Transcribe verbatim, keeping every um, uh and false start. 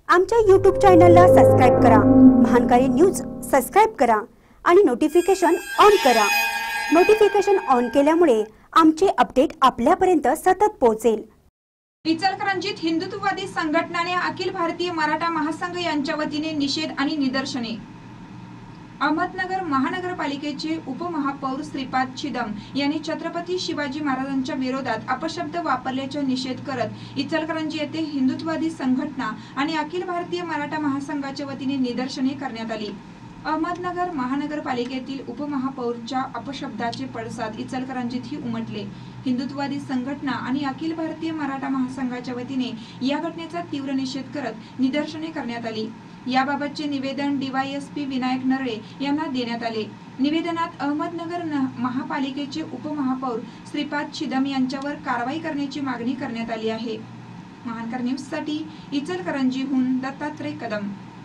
आमच्या यूट्यूब चॅनलला सबस्क्राइब करा, महानकारी न्यूज सबस्क्राइब करा आणि नोटिफिकेशन ऑन करा। नोटिफिकेशन ऑन केल्यामुळे आमचे अपडेट आपल्यापर्यंत सतत पोहोचेल। इचलकरंजीत हिंदुत्ववादी संघटनाने अखिल भारतीय मराठा महासंघ यांच्या वतीने निषेध आणि निदर्शने। अहमदनगर महानगरपालिकेचे उपमहापौर श्रीपाद छिदम यांनी छत्रपती शिवाजी महाराजांच्या विरोधात अपशब्द वापरल्याचा निषेध करत इचलकरंजी येथे हिंदुत्ववादी संघटना आणि अखिल भारतीय मराठा महासंघाच्या वतीने निदर्शने करण्यात आली। अहमदनगर महानगरपालिकेतील उपमहापौरच्या अपशब्दाचे पडसाद इचलकरंजीतही उमटले। हिंदुत्ववादी संघटना आणि अखिल भारतीय मराठा महासंघाच्या वतीने या घटनेचा तीव्र निषेध करत निदर्शने करण्यात आली। याबाबतचे निवेदन डीवायएसपी विनायक नरळे यांना देण्यात आले। निवेदनात अहमदनगर महापालिकेचे उपमहापौर श्रीपाद छिदम यांच्यावर कारवाई करण्याची मागणी करण्यात आली आहे। महानकर न्यूज साठी इचलकरंजीहून दत्तात्रय कदम।